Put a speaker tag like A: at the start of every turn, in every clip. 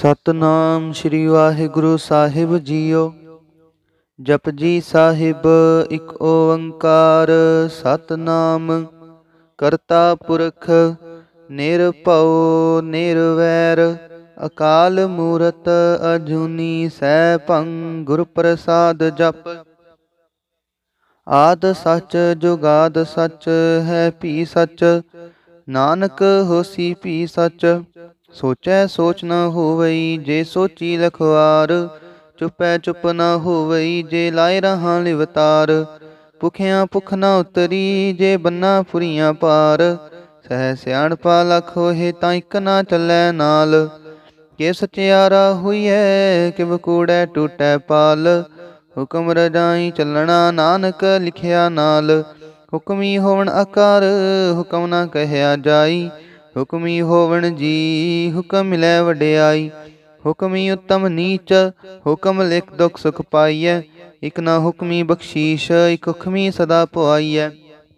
A: ਸਤਨਾਮ ਸ੍ਰੀ ਵਾਹਿਗੁਰੂ ਸਾਹਿਬ ਜੀਓ। ਜਪਜੀ ਸਾਹਿਬ ਇੱਕ ਓੰਕਾਰ ਸਤਨਾਮ ਕਰਤਾ ਪੁਰਖ ਨਿਰਭਉ ਨਿਰਵੈਰ ਅਕਾਲ ਮੂਰਤ ਅਜੂਨੀ ਸੈਭੰ ਗੁਰ ਪ੍ਰਸਾਦ ਜਪ। ਆਦ ਸੱਚ ਜੁਗਾਦ ਸੱਚ ਹੈ ਭੀ ਸੱਚ ਨਾਨਕ ਹੋਸੀ ਭੀ ਸੱਚ। ਸੋਚੈ ਸੋਚ ਨ ਹੋਵਈ ਜੇ ਸੋਚੀ ਲਖਵਾਰ ਚੁਪੈ ਚੁਪ ਨ ਹੋਵਈ ਜੇ ਲਾਇ ਰਹਾ ਲਿਵਤਾਰ। ਭੁਖਿਆ ਭੁਖ ਨ ਉਤਰੀ ਜੇ ਬੰਨਾ ਫੁਰੀਆਂ ਪਾਰ ਸਹਿ ਸਿਆਣਪਾ ਲਖ ਹੋਏ ਤਾਂ ਇੱਕ ਨਾ ਚੱਲੈ ਨਾਲ। ਕਿ ਸਚਿਆਰਾ ਹੋਈਐ ਕਿਵ ਕੂੜੈ ਟੂਟੈ ਪਾਲ ਹੁਕਮ ਰਜਾਈ ਚੱਲਣਾ ਨਾਨਕ ਲਿਖਿਆ ਨਾਲ। ਹੁਕਮੀ ਹੋਵਣ ਆਕਾਰ ਹੁਕਮ ਨਾ ਕਹਿਆ ਜਾਈ ਹੁਕਮੀ ਹੋਵਣ ਜੀ ਹੁਕਮ ਮਿਲੈ ਵਡਿਆਈ। ਹੁਕਮੀ ਉੱਤਮ ਨੀਚ ਹੁਕਮ ਲਿਖ ਦੁਖ ਸੁਖ ਪਾਈਐ ਇਕ ਨਾ ਹੁਕਮੀ ਬਖਸ਼ੀਸ਼ ਇਕ ਹੁਕਮੀ ਸਦਾ ਪੁਆਈਐ।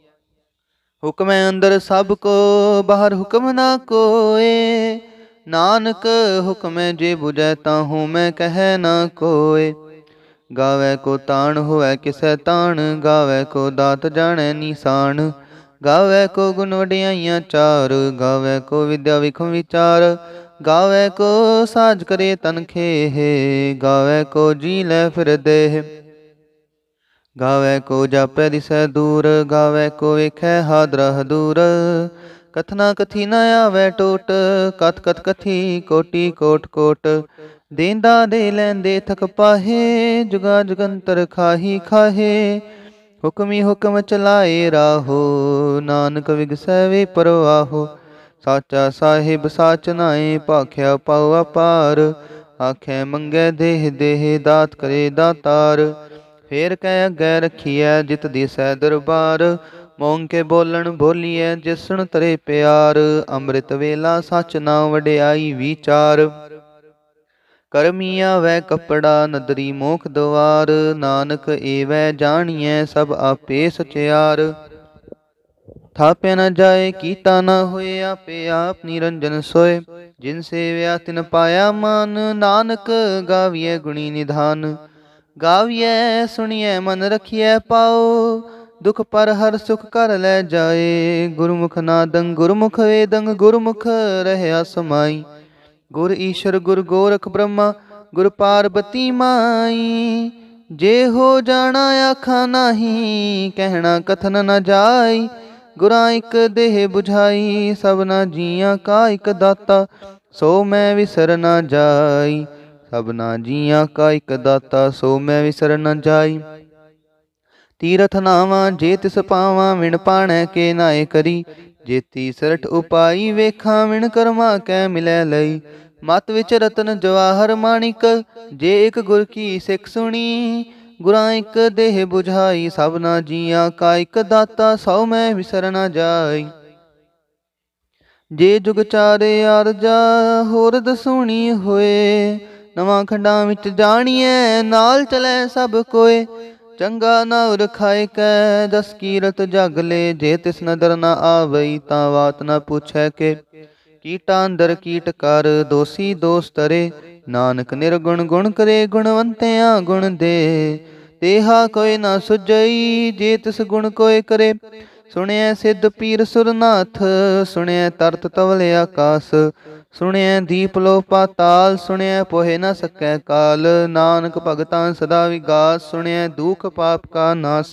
A: ਹੁਕਮੈ ਅੰਦਰ ਸਭ ਕੋ ਬਾਹਰ ਹੁਕਮ ਨਾ ਕੋਏ ਨਾਨਕ ਹੁਕਮੈ ਜੇ ਬੁਝੈ ਤਾਂ ਹਉ ਮੈਂ ਕਹਿ ਨਾ ਕੋਏ। ਗਾਵੈ ਕੋ ਤਾਣ ਹੋਵੈ ਕਿਸੈ ਤਾਣ ਗਾਵੈ ਕੋ ਦਾਤ ਜਾਣੈ ਨੀਸਾਨ। ਗਾਵੈ ਕੋ ਗੁਣ ਵਡਿਆਈਆਂ ਚਾਰ ਗਾਵੈ ਕੋ ਵਿਦਿਆ ਵਿਖਮ ਵਿਚਾਰ। ਗਾਵੈ ਕੋ ਸਾਜ ਕਰੇ ਤਨ ਖੇਹ ਗਾਵੈ ਕੋ ਜੀ ਲੈ ਫਿਰ ਦੇਹ। ਗਾਵੈ ਕੋ ਜਾਪੈ ਦਿਸੈ ਦੂਰ ਗਾਵੈ ਕੋ ਵੇਖੈ ਹਾਦਰਾ ਹਦੂਰ। ਕਥਨਾ ਕਥੀ ਨ ਆਵੈ ਟੋਟ ਕਥ ਕਥ ਕਥੀ ਕੋਟੀ ਕੋਟ ਕੋਟ। ਦੇਂਦਾ ਦੇ ਲੈਂਦੇ ਥਕ ਪਾਹੇ ਜੁਗਾ ਜੁਗੰਤਰ ਖਾਹੀ ਖਾਹੇ। ਹੁਕਮੀ ਹੁਕਮ ਚਲਾਏ ਰਾਹੋ ਨਾਨਕ ਵਿਗਸੈ ਵੇ ਪਰਵਾਹੋ। ਸਾਚਾ ਸਾਹਿਬ ਸਾਚ ਨਾਏ ਭਾਖਿਆ ਪਾਉ ਅਪਾਰ ਆਖੈ ਮੰਗੈ ਦੇਹ ਦੇਹ ਦਾਤ ਕਰੇ ਦਾਤਾਰ। ਫੇਰ ਕਹਿ ਅੱਗੇ ਰੱਖੀਐ ਜਿਤ ਦਿਸੈ ਦਰਬਾਰ ਮੋਂਗ ਕੇ ਬੋਲਣ ਬੋਲੀਐ ਜਿਸਣ ਤਰੇ ਪਿਆਰ। ਅੰਮ੍ਰਿਤ ਵੇਲਾ ਸੱਚ ਨਾਮ ਵਡਿਆਈ ਵਿਚਾਰ। ਕਰਮੀ ਆਵੈ ਕੱਪੜਾ ਨਦਰੀ ਮੋਖ ਦਵਾਰ ਨਾਨਕ ਏਵੈ ਜਾਣੀਐ ਸਭ ਆਪੇ ਸਚਿਆਰ। ਥਾਪਿਆ ਨ ਜਾਏ ਕੀਤਾ ਨ ਹੋਏ ਆਪੇ ਆਪ ਨਿਰੰਜਨ ਸੋਏ। ਜਿਨ ਸੇਵਿਆ ਤਿਨ ਪਾਇਆ ਮਾਨ ਨਾਨਕ ਗਾਵੀਐ ਗੁਣੀ ਨਿਧਾਨ। ਗਾਵੀਐ ਸੁਣੀਐ ਮਨ ਰਖੀਐ ਪਾਉ ਦੁਖ ਪਰ ਹਰ ਸੁਖ ਕਰ ਲੈ ਜਾਏ। ਗੁਰਮੁਖ ਨਾਦੰ ਗੁਰਮੁਖ ਵੇਦੰ ਗੁਰਮੁਖ ਰਹਿਆ ਸਮਾਈ। ਗੁਰ ਈਸ਼ਰ ਗੁਰ ਗੋਰਖ ਬ੍ਰਹਮਾ ਗੁਰ ਪਾਰਬਤੀ ਮਾਈ। ਜੇ ਹੋ ਜਾਣਾ ਆਖਾਂ ਨਾਹੀ ਕਹਿਣਾ ਕਥਨ ਨ ਜਾਈ। ਗੁਰਾਂ ਇੱਕ ਦੇਹ ਬੁਝਾਈ ਸਭਨਾ ਜੀਆਂ ਕਾ ਇੱਕ ਦਾਤਾ ਸੋ ਮੈਂ ਵਿਸਰ ਨ ਜਾਈ। ਸਭਨਾ ਜੀਆਂ ਕਾ ਇੱਕ ਦਾਤਾ ਸੋ ਮੈਂ ਵਿਸਰ ਨ ਜਾਈ। ਤੀਰਥ ਨਾਵਾਂ ਜੇ ਤਿਸ ਪਾਵਾਂ ਵਿਣ ਪਾਣੈ ਕੇ ਨਾਏ ਕਰੀ। ਜੇਤੀ ਸਰਠ ਉਪਾਈ ਵੇਖਾਂ ਵਿਣ ਕਰਮਾ ਕੈ ਮਿਲੈ ਲਈ। ਮਤ ਵਿੱਚ ਰਤਨ ਜਵਾਹਰ ਮਾਣਿਕ ਜੇ ਇੱਕ ਗੁਰ ਕੀ ਸਿੱਖ ਸੁਣੀ। ਗੁਰਾਂ ਇੱਕ ਦੇਹ ਬੁਝਾਈ ਸਭਨਾ ਜੀਆਂ ਕਾ ਇੱਕ ਦਾਤਾ ਸੋ ਮੈਂ ਵਿਸਰ ਨ ਜਾਈ। ਜੇ ਜੁਗ ਚਾਰੇ ਆਰਜਾ ਹੋਰ ਦਸੂਣੀ ਹੋਏ ਨਵਾਂ ਖੰਡਾਂ ਵਿੱਚ ਜਾਣੀਐ ਨਾਲ ਚਲੈ ਸਭ ਕੋਏ। ਚੰਗਾ ਨਾਉਰ ਖਾਏ ਕੈ ਜਸ ਕੀਰਤ ਜਗ ਲੈ ਜੇ ਤਿਸ ਨਦਰ ਨ ਆਵਈ ਤਾਂ ਬਾਤ ਨ ਪੁੱਛੈ ਕੇ। ਕੀਟਾਂ ਅੰਦਰ ਕੀਟ ਕਰ ਦੋਸੀ ਦੋਸ ਤਰੇ ਨਾਨਕ ਨਿਰਗੁਣ ਗੁਣ ਕਰੇ ਗੁਣਵੰਤਿਆਂ ਗੁਣ ਦੇ। ਤੇਹਾ ਕੋਈ ਨਾ ਸੁਝਈ ਜੇ ਤਿਸ ਗੁਣ ਕੋਇ ਕਰੇ। ਸੁਣਿਐ ਸਿੱਧ ਪੀਰ ਸੁਰਨਾਥ ਸੁਣਿਐ ਤਰਤ ਤਵਲ ਆਕਾਸ। ਸੁਣਿਐ ਦੀਪ ਲੋ ਪਾਤਾਲ ਸੁਣਿਐ ਪੋਹਿ ਨ ਸਕੈ ਕਾਲ। ਨਾਨਕ ਭਗਤਾਂ ਸਦਾ ਵਿਗਾਸ ਸੁਣਿਐ ਦੁਖ ਪਾਪ ਕਾ ਨਾਸ।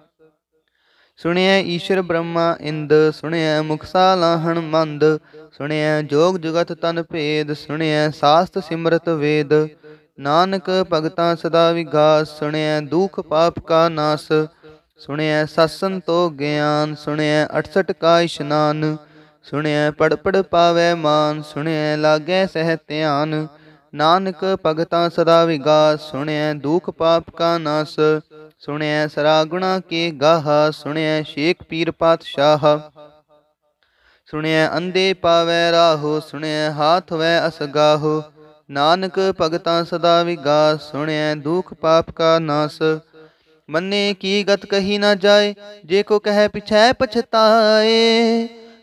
A: ਸੁਣਿਐ ਈਸ਼ਰ ਬ੍ਰਹਮਾ ਇੰਦ ਸੁਣਿਐ ਮੁਖ ਸਾਲਾਹਣ ਮੰਦ। ਸੁਣਿਐ ਜੋਗ ਜੁਗਤ ਤਨ ਭੇਦ ਸੁਣਿਐ ਸਾਸਤ ਸਿਮਰਤ ਵੇਦ। ਨਾਨਕ ਭਗਤਾਂ ਸਦਾ ਵਿਗਾਸ ਸੁਣਿਐ ਦੁਖ ਪਾਪ ਕਾ ਨਾਸ। ਸੁਣਿਐ ਸਤ ਸੰਤੋਖ ਗਿਆਨ ਸੁਣਿਐ 68 ਕਾ ਇਸ਼ਨਾਨ। ਸੁਣਿਐ ਪੜ ਪੜ ਪਾਵੈ ਮਾਨ ਸੁਣਿਐ ਲਾਗੈ ਸਹਿ ਧਿਆਨ। ਨਾਨਕ ਭਗਤਾਂ ਸਦਾ ਵਿਗਾਸ ਸੁਣਿਐ ਦੁਖ ਪਾਪ ਕਾ ਨਾਸ। ਸੁਣਿਐ ਸਰਾ ਗੁਣਾ ਕੇ ਗਾਹਾ ਸੁਣਿਐ ਸ਼ੇਖ ਪੀਰ ਪਾਤਸ਼ਾਹ। ਸੁਣਿਐ ਅੰਧੇ ਪਾਵੈ ਰਾਹੋ ਸੁਣਿਐ ਹਾਥ ਵੈ ਅਸਗਾਹੋ। ਨਾਨਕ ਭਗਤਾਂ ਸਦਾ ਵਿਗਾਸ ਸੁਣਿਐ ਦੁਖ ਪਾਪ ਕਾ ਨਾਸ। ਮੰਨੇ ਕੀ ਗਤ ਕਹੀ ਨ ਜਾਏ ਜੇ ਕੋ ਕਹਿ ਪਿਛੈ ਪਛਤਾਏ।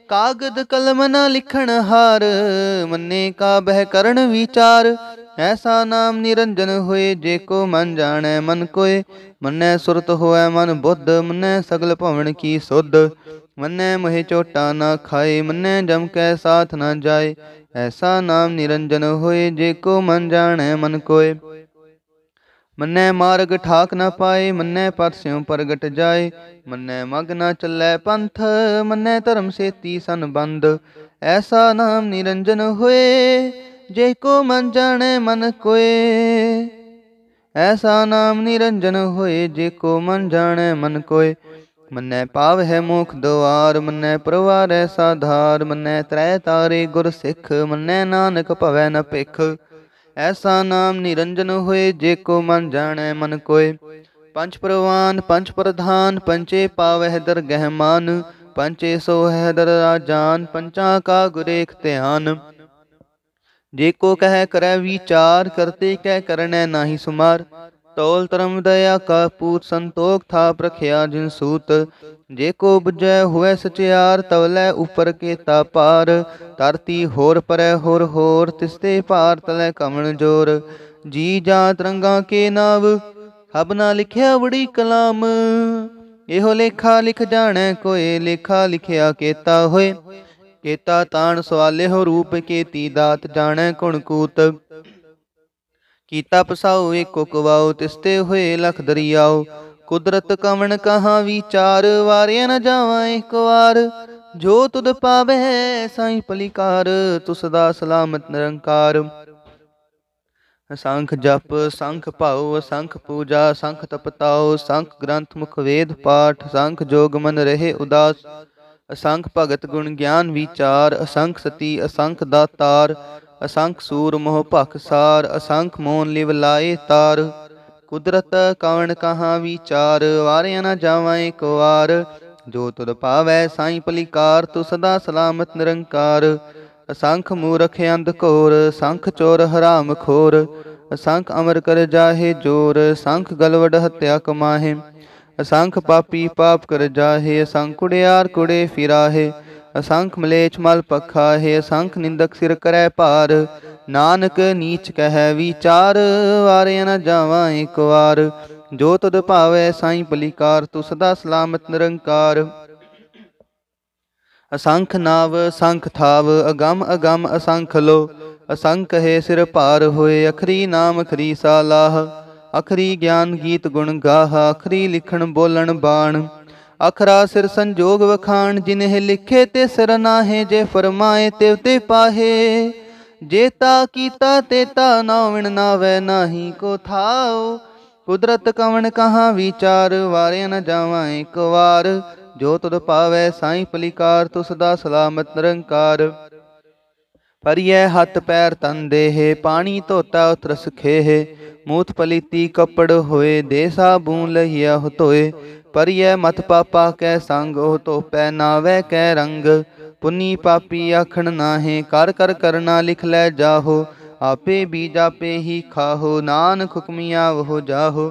A: ਕਾਗਦ ਕਲਮ ਨ ਲਿਖਣ ਹਾਰ, ਮੰਨੇ ਕਾ ਬਹਿ ਕਰਨ ਵਿਚਾਰ। ਐਸਾ ਨਾਮ ਨਿਰੰਜਨ ਹੋਏ, ਜੇ ਕੋ ਮਨ ਜਾਣੈ ਮਨ ਕੋਇ। ਮੰਨੈ ਸੁਰਤ ਹੋਵੈ ਮਨ ਬੁੱਧ, ਮੰਨੈ ਸਗਲ ਭਵਨ ਕੀ ਸੁਧ। ਮੰਨੈ ਮੋਹਿ ਝੋਟਾ ਨਾ ਖਾਏ, ਮੰਨੈ ਜਮ ਕੈ ਸਾਥ ਨਾ ਜਾਏ। ਐਸਾ ਨਾਮ ਨਿਰੰਜਨ ਹੋਏ, ਜੇ ਕੋ ਮਨ ਜਾਣੈ ਮਨ ਕੋਇ। ਮੰਨੈ ਮਾਰਗ ਠਾਕ ਨਾ ਪਾਏ, ਮੰਨੈ ਪਥ ਸਿਉ ਪ੍ਰਗਟ ਜਾਏ। ਮੰਨੈ ਮਗ ਨਾ ਚੱਲੈ ਪੰਥ, ਮੰਨੈ ਧਰਮ ਸੇਤੀ ਸੰਬੰਧ। ਐਸਾ ਨਾਮ ਨਿਰੰਜਨ ਹੋਏ, ਜੇ ਕੋ ਮਨ ਜਾਣੈ ਮਨ ਕੋਇ। ਐਸਾ ਨਾਮ ਨਿਰੰਜਨ ਹੋਏ, ਜੇ ਕੋ ਮਨ ਜਾਣੈ ਮਨ ਕੋਇ। ਮੰਨੈ ਪਾਵਹਿ ਮੋਖ ਦੁਆਰ, ਮੰਨੈ ਪਰਵਾਰੈ ਸਾਧਾਰ। ਮੰਨੈ ਤਰੈ ਤਾਰੇ ਗੁਰ ਸਿੱਖ, ਮੰਨੈ ਨਾਨਕ ਭਵੈ ਨ ਭਿਖ। ਐਸਾ ਨਾਮ ਨਿਰੰਜਨ ਹੋਏ, ਜੇ ਕੋ ਮਨ ਜਾਣੈ ਮਨ ਕੋਇ। ਪੰਚ ਪ੍ਰਵਾਨ ਪੰਚ ਪ੍ਰਧਾਨ, ਪੰਚੇ ਪਾਵਹਿ ਦਰਗਹਿ ਮਾਨ। ਪੰਚੇ ਸੋਹੈ ਦਰ ਰਾਜਾਨ, ਪੰਚਾਂ ਕਾ ਗੁਰੇਖ ਧਿਆਨ। ਜੇ ਕੋ ਕਹਿ ਕਰੈ ਵਿਚਾਰ, ਕਰਤੇ ਕਹਿ ਕਰਨੈ ਨਾਹੀ ਸੁਮਾਰ। ਤੌਲ ਧਰਮ ਦਇਆ ਕਾ ਪੂਤ, ਸੰਤੋਖ ਥਾਪ ਰਖਿਆ ਜਿਨ ਸੂਤ। ਜੇ ਕੋ ਬੁਝੈ ਹੋਵੈ ਸਚਿਆਰ, ਤਵਲੇ ਉਪਰ ਕੇਤਾ ਪਾਰ। ਧਰਤੀ ਹੋਰ ਪਰੈ ਹੋਰ ਹੋਰ, ਤਿਸਤੇ ਭਾਰ ਤਲੈ ਕਵਣ ਜੋਰ। ਜੀ ਜਾਤ ਰੰਗਾਂ ਕੇ ਨਾਵ, ਹਬ ਨਾ ਲਿਖਿਆ ਬੜੀ ਕਲਾਮ। ਇਹੋ ਲੇਖਾ ਲਿਖ ਜਾਣੈ ਕੋਇ, ਲੇਖਾ ਲਿਖਿਆ ਕੇਤਾ ਹੋਏ। ਕੇਤਾ ਤਾਣ ਸਵਾਲਿਹੁ ਰੂਪ, ਕੇਤੀ ਦਾਤ ਜਾਣੈ ਗੁਣ ਕੂਤ। ਕੀਤਾ ਪਸਾਉ ਏਕੋ ਕਵਾਉ, ਤਿਸਤੇ ਹੋਏ ਲਖ ਦਰਿਆਉ। ਕੁਦਰਤ ਕਵਣ ਕਹਾ ਵਿਚਾਰ, ਵਾਰਿਆ ਨ ਜਾਵਾਂ ਇੱਕ ਵਾਰ। ਜੋ ਤੁਧ ਪਾਵੈ ਸਾਈ ਭਲੀਕਾਰ, ਤੂੰ ਸਦਾ ਸਲਾਮਤ ਨਿਰੰਕਾਰ। ਅਸੰਖ ਜਪ ਸੰਖ ਭਾਉ, ਅਸੰਖ ਪੂਜਾ ਸੰਖ ਤਪਤਾਉ। ਸੰਖ ਗ੍ਰੰਥ ਮੁਖ ਵੇਦ ਪਾਠ, ਸੰਖ ਜੋਗ ਮਨ ਰਹੇ ਉਦਾਸ। ਅਸੰਖ ਭਗਤ ਗੁਣ ਗਿਆਨ ਵਿਚਾਰ, ਅਸੰਖ ਸਤੀ ਅਸੰਖ ਦਾਤਾਰ। ਅਸੰਖ ਸੂਰ ਮੋਹ ਭਖ ਸਾਰ, ਅਸੰਖ ਮੋਨ ਲਿਵ ਲਾਏ ਤਾਰ। ਕੁਦਰਤ ਕਵਣ ਕਹਾ ਵਿਚਾਰ, ਵਾਰਿਆ ਨ ਜਾਵਾਂ ਇੱਕ ਵਾਰ। ਜੋ ਤੁਧ ਪਾਵੈ ਸਾਈ ਭਲੀਕਾਰ, ਤੂੰ ਸਦਾ ਸਲਾਮਤ ਨਿਰੰਕਾਰ। ਅਸੰਖ ਮੂਰਖ ਅੰਧ ਘੋਰ, ਸੰਖ ਚੋਰ ਹਰਾਮ ਖੋਰ। ਅਸੰਖ ਅਮਰ ਕਰ ਜਾਹੇ ਜੋਰ, ਸੰਖ ਗਲਵਡ ਹੱਤਿਆ ਕਮਾਹੇ। ਅਸੰਖ ਪਾਪੀ ਪਾਪ ਕਰ ਜਾਹੇ, ਅਸੰਖ ਕੁੜਿਆਰ ਕੁੜੇ ਫਿਰਾਹੇ। ਅਸੰਖ ਮਲੇਛ ਮਲ ਪਖਾਹੇ, ਅਸੰਖ ਨਿੰਦਕ ਸਿਰ ਕਰੈ ਭਾਰ। ਨਾਨਕ ਨੀਚ ਕਹਿ ਵਿਚਾਰ, ਵਾਰਿਆ ਨ ਜਾਵਾਂ ਇੱਕ ਵਾਰ। ਜੋ ਤੁਧ ਭਾਵੈ ਸਾਈ ਭਲੀਕਾਰ, ਤੂੰ ਸਦਾ ਸਲਾਮਤ ਨਿਰੰਕਾਰ। ਅਸੰਖ ਨਾਵ ਅਸੰਖ ਥਾਵ, ਅਗੰਮ ਅਗੰਮ ਅਸੰਖ ਲੋ। ਅਸੰਖ ਕਹੇ ਸਿਰ ਭਾਰ ਹੋਏ, ਅਖਰੀ ਨਾਮ ਅਖਰੀ ਸਾਲਾਹ। ਅਖਰੀ ਗਿਆਨ ਗੀਤ ਗੁਣ ਗਾਹ, ਅਖਰੀ ਲਿਖਣ ਬੋਲਣ ਬਾਣ। ਅਖਰਾ ਸਿਰ ਸੰਜੋਗ ਵਖਾਣ, ਜਿਨਹਿ ਲਿਖੇ ਤੇ ਸਿਰ ਨਾਹੇ। ਜੇ ਫਰਮਾਏ ਤਿਵ ਤੇ ਪਾਹੇ, ਜੇਤਾ ਕੀਤਾ ਤੇਤਾ ਨਾਵਣ ਨਾਵੈ ਨਾਹੀ ਕੋ ਥਾਉ। ਕੁਦਰਤ ਕਵਣ ਕਹਾ ਵਿਚਾਰ, ਵਾਰਿਆ ਨ ਜਾਵਾਂ ਇੱਕ ਵਾਰ। ਜੋ ਤੁਧ ਪਾਵੈ ਸਾਈ ਭਲੀਕਾਰ, ਤੂੰ ਸਦਾ ਸਲਾਮਤ ਨਿਰੰਕਾਰ। ਭਰੀਐ ਹੱਥ ਪੈਰ ਤਨ ਦੇਹ, ਪਾਣੀ ਧੋਤਾ ਉਤਰਸ ਖੇਹ। ਮੂਤ ਪਲੀਤੀ ਕੱਪੜ ਹੋਏ, ਦੇ ਸਾਬੂਨ ਲਹੀਆ ਹੋ ਧੋਏ। ਭਰੀਐ ਮਤ ਪਾਪਾ ਕੈ ਸੰਗ, ਉਹ ਧੋਪੈ ਨਾਵੈ ਕੈ ਰੰਗ। ਪੁੰਨੀ ਪਾਪੀ ਆਖਣ ਨਾਹੇ, ਕਰ ਕਰ ਕਰਨਾ ਲਿਖ ਲੈ ਜਾਹੋ। ਆਪੇ ਬੀਜ ਆਪੇ ਹੀ ਖਾਹੋ, ਨਾਨਕ ਹੁਕਮੀਆ ਵਹੁ ਜਾਹੋ।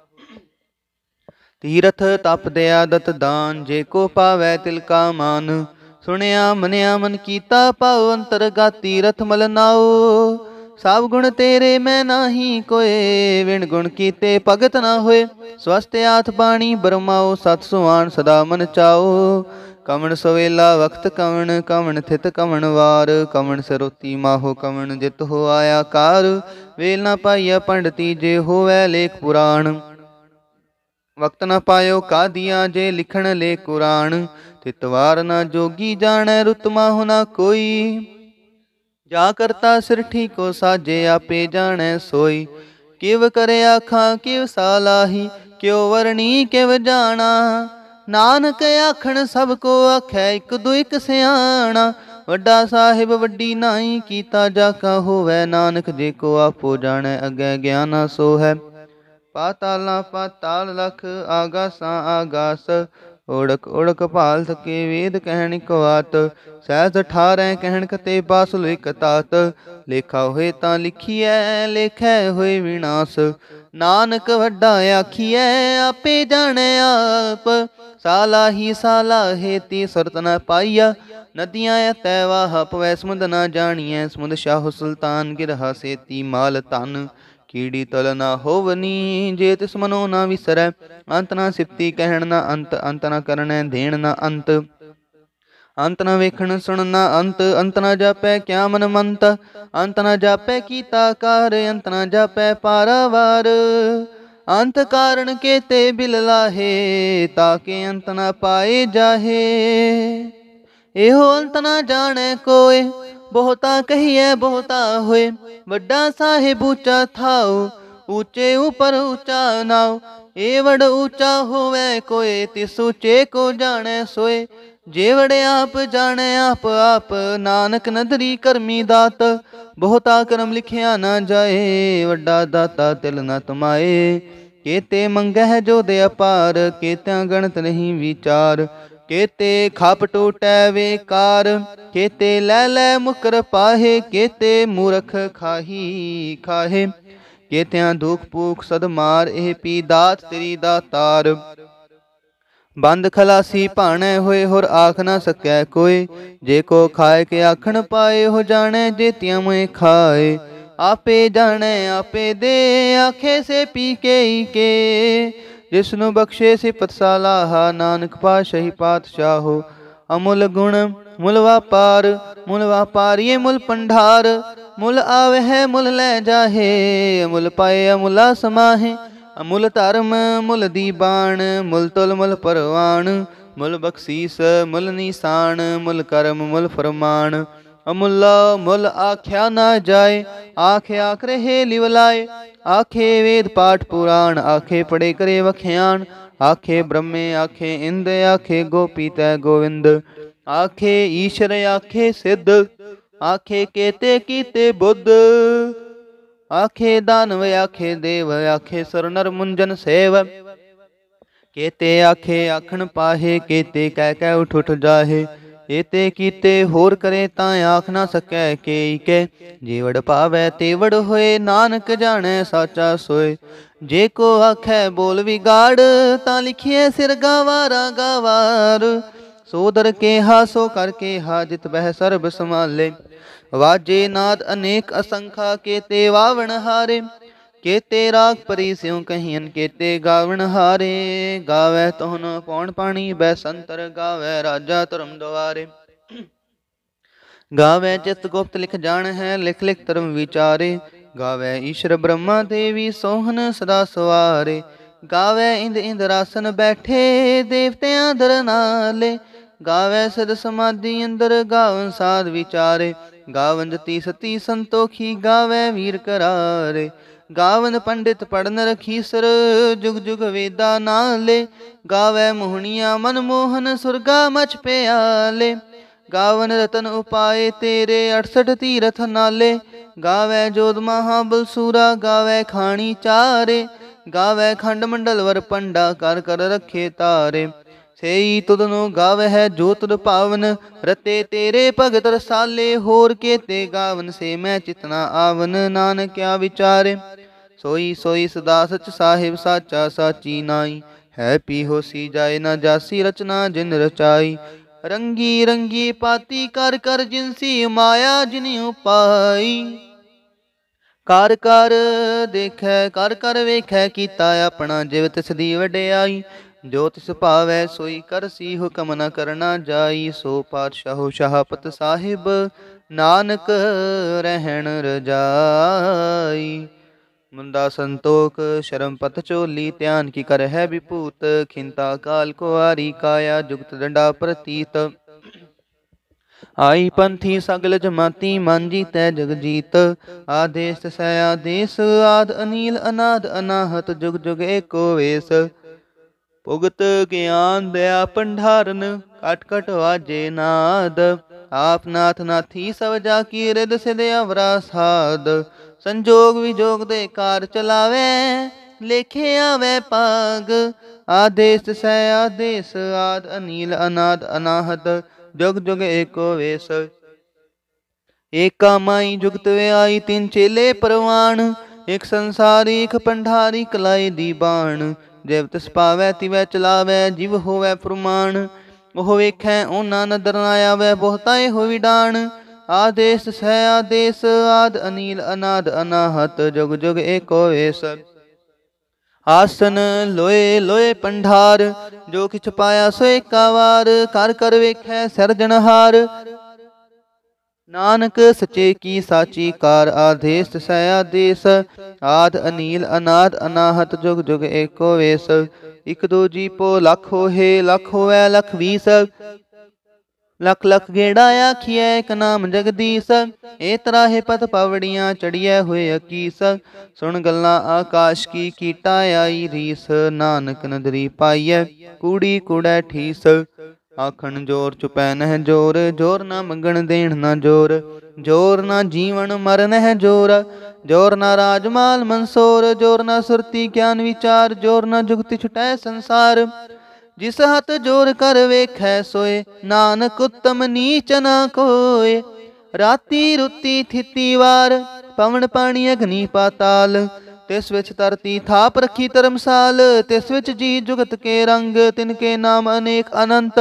A: ਤੀਰਥ ਤਪ ਦਇਆ ਦਤ ਦਾਨ, ਜੇ ਕੋ ਪਾਵੈ ਤਿਲ ਕਾ ਮਾਨ। ਸੁਣਿਆ ਮੰਨਿਆ ਮਨ ਕੀਤਾ ਭਾਉ, ਅੰਤਰਗਤ ਤੀਰਥ ਮਲ ਨਾਉ। ਸਭ ਗੁਣ ਤੇਰੇ ਮੈਂ ਨਾਹੀ ਕੋਏ, ਵਿਣ ਗੁਣ ਕੀਤੇ ਭਗਤ ਨਾ ਹੋਏ। ਸਵਸਤ ਆਥ ਬਾਣੀ ਬਰਮਾਓ, ਸਤ ਸੁਆਨ ਸਦਾ ਮਨ ਚਾਓ। ਕਵਣ ਸਵੇਲਾ ਵਖਤ ਕਵਣ, ਕਵਣ ਥਿਤ ਕਵਣ ਵਾਰ। ਕਵਣ ਸਰੋਤੀ ਮਾਹੋ ਕਵਣ, ਜਿਤ ਹੋ ਆਇਆ ਕਾਰ। ਵੇਲ ਨਾ ਪਾਈਆ ਪੰਡਤੀ, ਜੇ ਹੋਵੈ ਲੇਖ ਪੁਰਾਣ। ਵਕਤ ਨ ਪਾਇਓ ਕਾਦੀਆਂ, ਜੇ ਲਿਖਣ ਲੇ ਕੁਰਾਨ। ਤਿਤ ਵਾਰ ਨਾ ਜੋਗੀ ਜਾਣੈ, ਰੁਤ ਮਾਹੁ ਨਾ ਕੋਈ। ਜਾ ਕਰਤਾ ਸਿਰਠੀ ਕੋ ਸਾਜੇ, ਆਪੇ ਜਾਣੈ ਸੋਈ। ਕਿਵ ਕਰੇ ਆਖਾਂ ਕਿਵ ਸਾਲਾਹੀ, ਕਿਉ ਵਰਣੀ ਕਿਵ ਜਾਣਾ। ਨਾਨਕ ਆਖਣ ਸਭ ਕੋ ਆਖੈ, ਇੱਕ ਦੋ ਇੱਕ ਸਿਆਣਾ। ਵੱਡਾ ਸਾਹਿਬ ਵੱਡੀ ਨਾਈ, ਕੀਤਾ ਜਾ ਕਾ ਹੋਵੈ। ਨਾਨਕ ਜੇ ਕੋ ਆਪੋ ਜਾਣੈ, ਅਗੈ ਗਿਆਨਾ ਸੋ ਹੈ। ਪਾਤਾਲਾਂ ਪਾਤਾਲ ਲਖ, ਆਗਾਸਾਂ ਆਗਾਸ। ਓੜਕ ਓੜਕ ਭਾਲ ਥਕੇ, ਵੇਦ ਕਹਿਣ ਇਕ ਵਾਤ। ਸਹਿਜ 18 ਕਹਿਣ ਕਤੇ, ਬਾਸੁਲ ਇਕ ਤਾਤ। ਲੇਖਾ ਹੋਏ ਤਾਂ ਲਿਖੀਐ, ਲੇਖੈ ਹੋਏ ਵਿਨਾਸ਼। ਨਾਨਕ ਵੱਡਾ ਆਖੀਐ, ਆਪੇ ਜਾਣੈ ਆਪ। ਸਾਲਾਹੀ ਸਾਲਾਹੇ ਤੀ ਸੁਰਤ ਨ ਪਾਈਆ, ਨਦੀਆਂ ਤੈ ਵਾਹ ਪਵੈ ਸਮੁੰਦ ਨਾ ਜਾਣੀਐ। ਸਮੁੰਦ ਸ਼ਾਹੋ ਸੁਲਤਾਨ ਗਿਰਹਾ ਸੇਤੀ ਮਾਲ ਧਨ। ਕੀੜੀ ਤਲ ਨਾ ਹੋਵਨੀ ਜੇ ਤਿਸ ਮਨੋ ਨਾ ਵਿਸਰੈ। ਅੰਤ ਨਾ ਸਿਫਤੀ ਕਹਿਣ ਨਾ ਅੰਤ। ਅੰਤ ਨਾ ਕਰਨੈ ਦੇਣ ਨਾ ਅੰਤ। ਅੰਤ ਨਾ ਵੇਖਣ ਸੁਣ ਨਾ ਅੰਤ। ਅੰਤ ਨਾ ਜਾਪੈ ਕਿਆ ਮਨ ਮੰਤ। ਅੰਤ ਨਾ ਜਾਪੈ ਕੀਤਾ ਕਾਰ। ਅੰਤ ਨਾ ਜਾਪੈ ਪਾਰਾਵਾਰ। ਅੰਤ ਕਾਰਨ ਕੇਤੇ ਬਿਲ ਲਾਹੇ। ਤਾਕੇ ਅੰਤ ਨਾ ਪਾਏ ਜਾਹੇ। ਇਹੋ ਅੰਤ ਨਾ ਜਾਣੈ ਕੋਇ। ਬਹੁਤਾ ਕਹੀਐ ਬਹੁਤਾ ਹੋਏ। ਵੱਡਾ ਸਾਹਿਬ ਉੱਚਾ ਥਾਉ। ਉੱਚੇ ਉਪਰ ਉੱਚਾ ਨਾਉ। ਇਹ ਵਡ ਉੱਚਾ ਹੋਵੇ ਕੋਇ। ਤਿਸ ਉੱਚੇ ਕੋ ਜਾਣੈ ਸੋਏ। ਜੇ ਵੜੇ ਆਪ ਜਾਣੈ ਆਪ ਆਪ। ਨਾਨਕ ਨਦਰੀ ਕਰਮੀ ਦਾਤ। ਬਹੁਤਾ ਕਰਮ ਲਿਖਿਆ ਨਾ ਜਾਏ। ਵੱਡਾ ਦਾਤਾ ਤਿਲ ਨਾ ਤਮਾਏ। ਕੇਤੇ ਮੰਗਹਿ ਜੋ ਦੇ ਅਪਾਰ। ਕੇਤਿਆਂ ਗਣਤ ਨਹੀਂ ਵਿਚਾਰ। ਕੇਤੇ ਖਪ ਟੂਟੈ ਵੇਕਾਰ। ਕੇਤੇ ਲੈ ਲੈ ਮੁਕਰ ਪਾਹੇ। ਕੇਤੇ ਮੂਰਖ ਖਾਹੀ ਖਾਹੇ। ਕੇਤਿਆਂ ਦੁਖ ਭੂਖ ਸਦ ਮਾਰ। ਇਹ ਪੀ ਦਾਤ ਤੇਰੀ ਦਾਤਾਰ। ਬੰਦ ਖਲਾਸੀ ਭਾਣੈ ਹੋਏ। ਹੋਰ ਆਖ ਨਾ ਸਕੈ ਕੋਇ। ਜੇ ਕੋ ਖਾਏ ਕੇ ਆਖਣ ਪਾਏ। ਹੋ ਜਾਣੈ ਜੇਤੀਆਂ ਮੋਏ ਖਾਏ। ਆਪੇ ਜਾਣੈ ਆਪੇ ਦੇ। ਆਖੇ ਸੇ ਪੀ ਕੇ ਕੇ। ਜਿਸਨੂੰ ਬਖਸ਼ੇ ਸਿਫਤ ਸਾਲਾਹਾ। ਨਾਨਕ ਪਾਤਸ਼ਾਹੀ ਪਾਤਸ਼ਾਹੋ। ਅਮੁੱਲ ਗੁਣ ਮੁੱਲ ਵਾਪਾਰ। ਮੁੱਲ ਵਾਪਾਰੀਏ ਮੁੱਲ ਪੰਡਾਰ। ਮੁੱਲ ਆਵਹਿ ਮੁੱਲ ਲੈ ਜਾਹੇ। ਅਮੁੱਲ ਪਾਏ ਅਮੁੱਲਾ ਸਮਾਹੇ। ਅਮੁੱਲ ਧਰਮ ਮੁੱਲ ਦੀ ਬਾਣ। ਮੁੱਲ ਤੁਲ ਮੁੱਲ ਪਰਵਾਣ। ਮੁੱਲ ਬਖਸ਼ੀਸ ਮੁੱਲ ਨਿਸ਼ਾਨ। ਮੁੱਲ ਕਰਮ ਮੁੱਲ ਫਰਮਾਨ। ਅਮੁੱਲ ਮੁੱਲ ਆਖਿਆ ਨਾ ਜਾਏ। ਆਖ ਆਖ ਰਹੇ ਲਿਵ ਲਾਏ। ਆਖੇ ਵੇਦ ਪਾਠ ਪੁਰਾਣ। ਆਖੇ ਪੜੇ ਕਰੇ ਵਖਿਆਣ। ਆਖੇ ਬ੍ਰਹਮੇ ਆਖੇ ਇੰਦ। ਆਖੇ ਗੋਪੀ ਤੈ ਗੋਵਿੰਦ। ਆਖੇ ਈਸ਼ਰ ਆਖੇ ਸਿੱਧ। ਆਖੇ ਕੇਤੇ ਕੀਤੇ ਬੁੱਧ। ਆਖੇ ਦਾਨਵ ਆਖੇ ਦੇਵ। ਆਖੇ ਸੁਰ ਨਰ ਮੁੰਜਨ ਸੇਵ। ਕੇਤੇ ਆਖੇ ਆਖਣ ਪਾਹੇ। ਕੇਤੇ ਕਹਿ ਕਹਿ ਉਠ ਉਠ ਜਾਹੇ। ਏਤੇ ਕੀਤੇ ਹੋਰ ਕਰੇ ਤਾਂ ਆਖ ਨਾ ਸਕੈ ਕੇ ਕੇ। ਜੇ ਵਡ ਭਾਵੈ ਤੇ ਵਡ ਹੋਏ। ਨਾਨਕ ਜਾਣੈ ਸਾਚਾ ਸੋਏ। ਜੇ ਕੋ ਆਖੈ ਬੋਲ ਵਿਗਾੜ। ਤਾਂ ਲਿਖੀਐ ਸਿਰ ਗਾਵਾਰਾ ਗਾਵਾਰ। ਸੋ ਦਰ ਕੇਹਾ ਸੋ ਕਰ ਕੇਹਾ। ਜਿਤ ਬਹਿ ਸਰਬ ਸੰਭਾਲੇ। ਵਾਜੇ ਨਾਦ ਅਨੇਕ ਅਸੰਖਾ। ਕੇਤੇ ਵਾਵਣ ਹਾਰੇ। ਕੇਤੇ ਰਾਗ ਪਰੀ ਸਿਉ ਕਹੀਨ। ਕੇਤੇ ਗਾਵਣ ਹਾਰੇ। ਗਾਵੈ ਤੋਹਨ ਪੌਣ ਪਾਣੀ ਬੈ ਸੰਤਰ। ਗਾਵੈ ਰਾਜਾ ਧਰਮ ਦੁਆਰੇ। ਗਾਵੈ ਚਿਤ ਗੁਪਤ ਲਿਖ ਜਾਣ ਹੈ। ਲਿਖ ਲਿਖ ਧਰਮ ਵਿਚਾਰੇ। ਗਾਵੈ ਈਸ਼ਰ ਬ੍ਰਹਮਾ ਦੇਵੀ ਸੋਹਨ ਸਦਾ ਸਵਾਰੇ। ਗਾਵੈ ਇੰਦ ਇੰਦਰਾਸਨ ਬੈਠੇ। ਦੇਵਤਿਆਂ ਦਰ ਨਾਲੇ। ਗਾਵੈ ਸਦ ਸਮਾਧੀ ਅੰਦਰ। ਗਾਵਨ ਸਾਧ ਵਿਚਾਰੇ। ਗਾਵਨ ਜਤੀ ਸਤੀ ਸੰਤੋਖੀ। ਗਾਵੈ ਵੀਰ ਕਰਾਰੇ। ਗਾਵਨ ਪੰਡਿਤ ਪੜਨ ਰਖੀਸਰ। ਜੁਗ ਜੁਗ ਵੇਦਾ ਨਾਲੇ। ਗਾਵੈ ਮੋਹਣੀਆਂ ਮਨਮੋਹਨ। ਸੁਰਗਾ ਮਚ ਪਿਆਲੇ। ਗਾਵਨ ਰਤਨ ਉਪਾਏ ਤੇਰੇ। 68 ਤੀਰਥ ਨਾਲੇ। ਗਾਵੈ ਜੋਧ ਮਹਾਬਲ ਸੂਰਾ। ਗਾਵੈ ਖਾਣੀ ਚਾਰੇ। ਗਾਵੈ ਖੰਡ ਮੰਡਲ ਵਰ ਪੰਡਾ। ਕਰ ਕਰ ਰੱਖੇ ਤਾਰੇ। ਸੇਈ ਤੁਧਨੋ ਗਾਵਹਿ ਜੋ ਤੁਧ ਭਾਵਨ। ਰਤੇ ਤੇਰੇ ਭਗਤ ਰਸਾਲੇ। ਹੋਰ ਕੇਤੇ ਗਾਵਨ ਸੇ ਮੈਂ ਚਿਤਨਾ ਆਵਨ। ਨਾਨਕਿਆ ਵਿਚਾਰੇ। ਸੋਈ ਸੋਈ ਸਦਾ ਸਚ ਸਾਹਿਬ ਸਾਚਾ ਸਾਚੀ ਨਾਈ। ਹੈ ਪੀ ਹੋਸੀ ਜਾਏ ਨਾ ਜਾਸੀ ਰਚਨਾ ਜਿਨ ਰਚਾਈ। ਰੰਗੀ ਰੰਗੀ ਪਾਤੀ ਕਰ ਕਰ ਜਿਨਸੀ ਮਾਇਆ ਜਿਨ ਉਪਾਈ। ਕਰ ਕਰ ਦੇਖੈ ਕਰ ਕਰ ਵੇਖੈ ਕੀਤਾ ਆਪਣਾ। ਜਿਵ ਤਿਸ ਦੀ ਵਡਿਆਈ। ਜੋ ਤਿਸ ਭਾਵੈ ਸੋਈ ਕਰਸੀ। ਹੁਕਮ ਨ ਕਰਨਾ ਜਾਈ। ਸੋ ਪਾਤਸ਼ਾਹੋ ਸ਼ਾਹਪਤ ਸਾਹਿਬ। ਨਾਨਕ ਰਹਿਣ ਰਜਾਈ। ਮੁੰਦਾ ਸੰਤੋਖ ਸ਼ਰਮ ਪਤ ਚੋਲੀ। ਧਿਆਨ ਕੀ ਕਰ ਹੈ ਵਿਭੂਤ। ਖਿੰਤਾ ਕਾਲ ਕੁਆਰੀ ਕਾਇਆ। ਜੁਗਤ ਡੰਡਾ ਪ੍ਰਤੀਤ। ਆਈ ਪੰਥੀ ਸਗਲ ਜਮਾਤੀ। ਮਨ ਜੀਤੈ ਜਗ ਜੀਤ। ਆਦੇਸ ਸੈ ਆਦੇਸ। ਆਦ ਅਨੀਲ ਅਨਾਦ ਅਨਾਹਤ। ਜੁਗ ਜੁਗ ਏਕੋ ਵੇਸ। ਭੁਗਤ ਗਿਆਨ ਦਇਆ ਭੰਡਾਰਨ। ਕਟ ਕਟ ਵਾਜੇ ਨਾਦ। ਆਪ ਨਾਥ ਨਾਥੀ ਸਭ ਜਾ ਕੀ। ਰਿਦ ਸਿਧ ਅਵਰਾ ਸਾਧ। ਸੰਜੋਗ ਵਿਜੋਗ ਦੇ ਕਾਰ ਚਲਾਵੇ। ਲੇਖੇ ਆਵੇ ਪਾਗ। ਆਦੇਸ ਸੈ ਆਦੇਸ। ਆਦ ਅਨੀਲ ਅਨਾਦ ਅਨਾਹਤ। ਜੁਗ ਜੁਗ ਏਕੋ ਵੇਸ। ਏਕਾ ਮਾਈ ਜੁਗਤ ਵਿਆਈ। ਤਿੰਨ ਚੇਲੇ ਪਰਵਾਨ। ਇਕ ਸੰਸਾਰੀ ਇਕ ਪੰਡਾਰੀ। ਕਲਾਈ ਦੀ ਬਾਣ। ਜਿਵ ਤਿਸ ਪਾਵੈ ਤਿਵੈ ਚਲਾਵੈ। ਜਿਵ ਹੋਵੈ ਫੁਰਮਾਨ। ਉਹ ਵੇਖੈ ਉਹਨਾਂ ਨਦਰ ਨਾ ਆਵੈ, ਬਹੁਤਾ ਇਹੋ ਵਿਡਾਣ। ਆਦੇਸ ਸਹਿ ਆਦੇਸ, ਆਦ ਅਨੀਲ ਅਨਾਦ ਅਨਾਹਤ, ਜੁਗ ਜੁਗ ਏਕੋ ਵੇਸ। ਆਸਨ ਲੋਏ ਲੋਏ ਪੰਡਾਰ, ਜੋ ਕਿਛ ਪਾਇਆ ਸੋ ਏਕਾ ਵਾਰ। ਕਰ ਕਰ ਵੇਖੈ ਸਿਰਜਣਹਾਰ, ਨਾਨਕ ਸੱਚੇ ਕੀ ਸਾਚੀ ਕਾਰ। ਆਦੇਸ ਸਹਿ ਆਦੇਸ, ਆਦ ਅਨੀਲ ਅਨਾਦ ਅਨਾਹਤ, ਜੁਗ ਜੁਗ ਏਕੋ ਵੇਸ। ਇਕ ਦੋ ਜੀ ਪੋ ਲੱਖ ਹੋਏ, ਲੱਖ ਹੋਵੈ ਲੱਖ ਵੀਸ। ਲੱਖ ਲੱਖ ਗੇੜਾ ਆਖੀਐ, ਇਕ ਨਾਮ ਜਗਦੀਸ। ਏ ਤਰਾਹੇ ਪਤ ਪਵੜੀਆਂ, ਚੜੀਐ ਹੋਏ ਅਕੀਸ। ਸੁਣ ਗੱਲਾਂ ਆਕਾਸ਼ ਕੀ, ਕੀਟਾ ਆਈ ਰੀਸ। ਨਾਨਕ ਨਦਰੀ ਪਾਈਐ, ਕੂੜੀ ਕੂੜੈ ਠੀਸ। ਆਖਣ ਜੋਰ ਚੁਪੈ ਨਹਿ ਜੋਰ, ਜੋਰ ਨਾ ਮੰਗਣ ਦੇਣ ਨਾ ਜੋਰ। ਜੋਰ ਨਾ ਜੀਵਨ ਮਰਨ ਹੈ ਜੋਰ, ਜੋਰ ਨਾ ਰਾਜ ਮਾਲ ਮਨਸੋਰ। ਜੋਰ ਨਾ ਸੁਰਤੀ ਗਿਆਨ ਵਿਚਾਰ, ਜੋਰ ਨਾ ਜੁਗਤਿ ਛੁਟੈ ਸੰਸਾਰ। ਜਿਸ ਹੱਥ ਜੋਰ ਕਰ ਵੇਖੈ ਸੋਏ, ਨਾਨਕ ਉੱਤਮ ਨੀਚ ਨਾ ਕੋਏ। ਰਾਤੀ ਰੁੱਤੀ ਥਿਤੀ ਵਾਰ, ਪਵਨ ਪਾਣੀ ਅਗਨੀ ਪਾਤਾਲ। ਤਿਸ ਵਿੱਚ ਧਰਤੀ ਥਾਪ ਰੱਖੀ ਧਰਮਸਾਲ। ਤਿਸ ਵਿੱਚ ਜੀ ਜੁਗਤ ਕੇ ਰੰਗ, ਤਿਨ ਕੇ ਨਾਮ ਅਨੇਕ ਅਨੰਤ।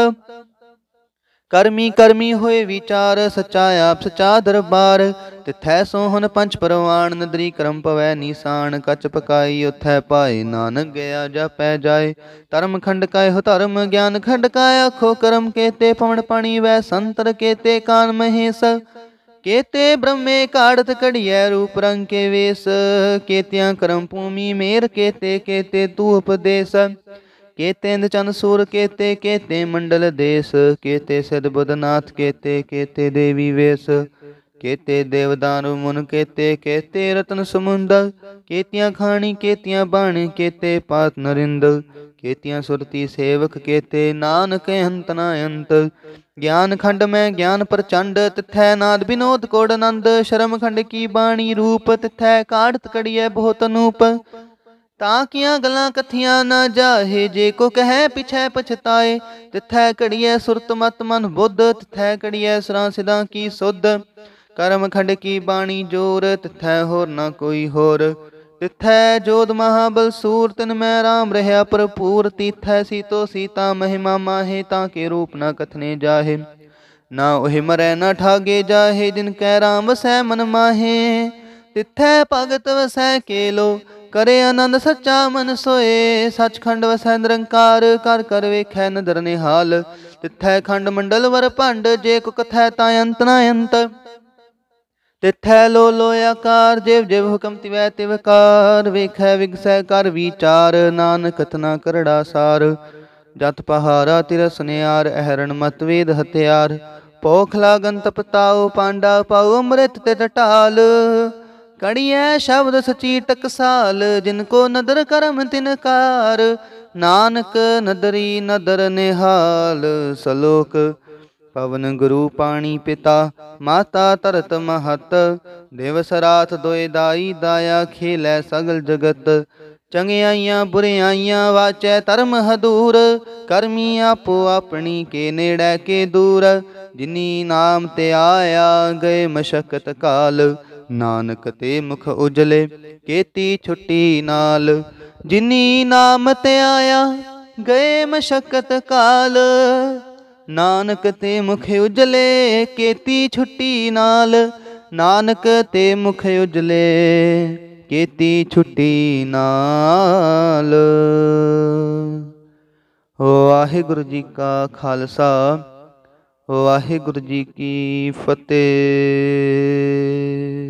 A: ਕਰਮੀ ਕਰਮੀ ਹੋਏ ਵਿਚਾਰ, ਸੱਚਾ ਆਪ ਸੱਚਾ ਦਰਬਾਰ। ਤਿਥੈ ਸੋਹਣ ਪੰਚ ਪਰਵਾਣ, ਨਦਰੀ ਕਰਮ ਪਵੈ ਨੀਸਾਨ। ਕਚ ਪਕਾਈ ਉਥੈ ਪਾਏ, ਨਾਨਕ ਗਿਆ ਜਾਪੈ ਜਾਏ। ਧਰਮ ਖੰਡ ਕਾ ਇਹੋ ਧਰਮ, ਗਿਆਨ ਖੰਡ ਕਾ ਆਖੋ ਕਰਮ। ਕੇਤੇ ਪਵਨ ਪਾਣੀ ਵੈ ਸੰਤਰ, ਕੇਤੇ ਕਾਨ ਮਹੇਸ਼। ਕੇਤੇ ਬ੍ਰਹਮੇ ਕਾੜਤ ਘੜੀਐ, ਰੂਪ ਰੰਗ ਕੇ ਵੇਸ। ਕੇਤਿਆਂ ਕਰਮ ਭੂਮੀ ਮੇਰ, ਕੇਤੇ ਕੇਤੇ ਤੂ ਉਪਦੇਸ। ਕੇਤੇ ਇੰਦ ਚੰਦ ਸੂਰ, ਕੇਤੇ ਕੇਤੇ ਮੰਡਲ ਦੇਸ। ਕੇਤੇ ਸਿਧ ਬੁੱਧਨਾਥ, ਕੇਤੇ ਕੇਤੇ ਦੇਵੀ ਵੇਸ। ਕੇਤੇ ਦੇਵ ਦਾਨਵ ਮੁਨ, ਕੇਤੇ ਕੇਤੇ ਰਤਨ ਸਮੁੰਦ। ਕੇਤੀਆਂ ਖਾਣੀ ਕੇਤੀਆਂ ਬਾਣੀ, ਕੇਤੇ ਪਾਤ ਨਰਿੰਦ। ਕੇਤੀਆਂ ਸੁਰਤੀ ਸੇਵਕ, ਕੇਤੇ ਨਾਨਕ ਅੰਤ ਨਾ ਅੰਤ। ਗਿਆਨ ਖੰਡ ਮੈਂ ਗਿਆਨ ਪ੍ਰਚੰਡ, ਤਿਥੈ ਨਾਦ ਬਿਨੋਦ ਕੋੜ ਆਨੰਦ। ਸ਼ਰਮ ਖੰਡ ਕੀ ਬਾਣੀ ਰੂਪ, ਤਿਥੈ ਕਾੜਤ ਘੜੀਐ ਬਹੁਤ ਅਨੂਪ। ਤਾਂ ਕੀਆਂ ਗੱਲਾਂ ਕਥੀਆਂ ਨਾ ਜਾਹੇ, ਜੇ ਕੋ ਕਹੈ ਪਿਛੈ ਪਛਤਾਏ। ਤਿਥੈ ਘੜੀਐ ਸੁਰਤ ਮਤ ਮਨ ਬੁੱਧ, ਤਿਥੈ ਘੜੀਐ ਸਰਾਂ ਸਿਦਾਂ ਕੀ ਸੁਧ। ਕਰਮ ਖੰਡ ਕੀ ਬਾਣੀ ਜੋਰ, ਤਿਥੈ ਹੋਰ ਨਾ ਕੋਈ ਹੋਰ। ਤਿਥੈ ਜੋਧ ਮਹਾਬਲ ਸੂਰ, ਤਿਨ ਮੈਂ ਰਾਮ ਰਹਿਆ ਭਰਪੂਰ। ਤੀਥੈ ਸੀਤੋ ਸੀਤਾ ਮਹਿਮਾ ਮਾਹੇ, ਤਾਂ ਕੇ ਰੂਪ ਨਾ ਕਥਨੇ ਜਾਹੇ। ਨਾ ਉਹੇ ਮਰੈ ਨਾ ਠਾਗੇ ਜਾਹੇ, ਜਿਨ ਕੈ ਰਾਮ ਵਸੈ ਮਨ ਮਾਹੇ। ਤਿਥੈ ਭਗਤ ਵਸੈ ਕੇਲੋ, ਕਰੇ ਆਨੰਦ ਸੱਚਾ ਮਨ ਸੋਏ। ਸੱਚਖੰਡ ਵਸੈ ਨਿਰੰਕਾਰ, ਕਰ ਕਰ ਵੇਖੈ ਨਦਰ ਨਿਹਾਲ। ਤਿਥੈ ਖੰਡ ਮੰਡਲ ਵਰ ਭੰਡ, ਜੇ ਕੋ ਕਥੈ ਤਾਂ ਅੰਤ ਨਾ ਅੰਤ। ਤਿਥੈ ਲੋ ਲੋ ਆਕਾਰ, ਜਿਵ ਜਿਵ ਹੁਕਮ ਤਿਵੈ ਤਿਵ ਕਾਰ। ਵੇਖੈ ਵਿਗਸੈ ਕਰ ਵਿਚਾਰ, ਨਾਨਕ ਕਥਨਾ ਕਰੜਾ ਸਾਰ। ਜਤ ਪਹਾਰਾ ਤਿਰਸ ਨਿਆਰ, ਅਹਰਣ ਮਤ ਵੇਦ ਹਥਿਆਰ। ਭੋਖ ਲਾਗਨ ਤਪਤਾਉ, ਪਾਂਡਾ ਪਾਉ ਅੰਮ੍ਰਿਤ ਤੇ ਟਟਾਲ। ਕੜੀਐ ਸ਼ਬਦ ਸਚੀ ਟਕਸਾਲ, ਜਿਨ ਕੋ ਨਦਰ ਕਰਮ ਤਿਨ ਕਾਰ। ਨਾਨਕ ਨਦਰੀ ਨਦਰ ਨਿਹਾਲ। ਸਲੋਕ ਪਵਨ ਗੁਰੂ ਪਾਣੀ ਪਿਤਾ, ਮਾਤਾ ਧਰਤ ਮਹਤ। ਦਿਵਸ ਰਾਤ ਦੋਇ ਦਾਈ, ਦਾਇਆ ਖੇਲੈ ਸਗਲ ਜਗਤ। ਚੰਗਿਆਈਆਂ ਬੁਰਿਆਈਆਂ ਵਾਚੈ ਧਰਮ ਹਦੂਰ। ਕਰਮੀ ਆਪੋ ਆਪਣੀ, ਕੇ ਨੇੜੈ ਕੇ ਦੂਰ। ਜਿਨੀ ਨਾਮ ਤੇ ਆਇਆ, ਗਏ ਮਸ਼ਕਤ ਕਾਲ। ਨਾਨਕ ਤੇ ਮੁਖ ਉਜਲੇ, ਕੇਤੀ ਛੁੱਟੀ ਨਾਲ। ਜਿਨੀ ਨਾਮ ਤੇ ਆਇਆ, ਗਏ ਮਸ਼ਕਤ ਕਾਲ। ਨਾਨਕ ਤੇ ਮੁਖ ਉਜਲੇ, ਕੇਤੀ ਛੁੱਟੀ ਨਾਲ। ਨਾਨਕ ਤੇ ਮੁਖ ਉਜਲੇ, ਕੇਤੀ ਛੁੱਟੀ ਨਾਲ। ਵਾਹਿਗੁਰੂ ਜੀ ਕਾ ਖਾਲਸਾ, ਵਾਹਿਗੁਰੂ ਜੀ ਕੀ ਫਤਿਹ।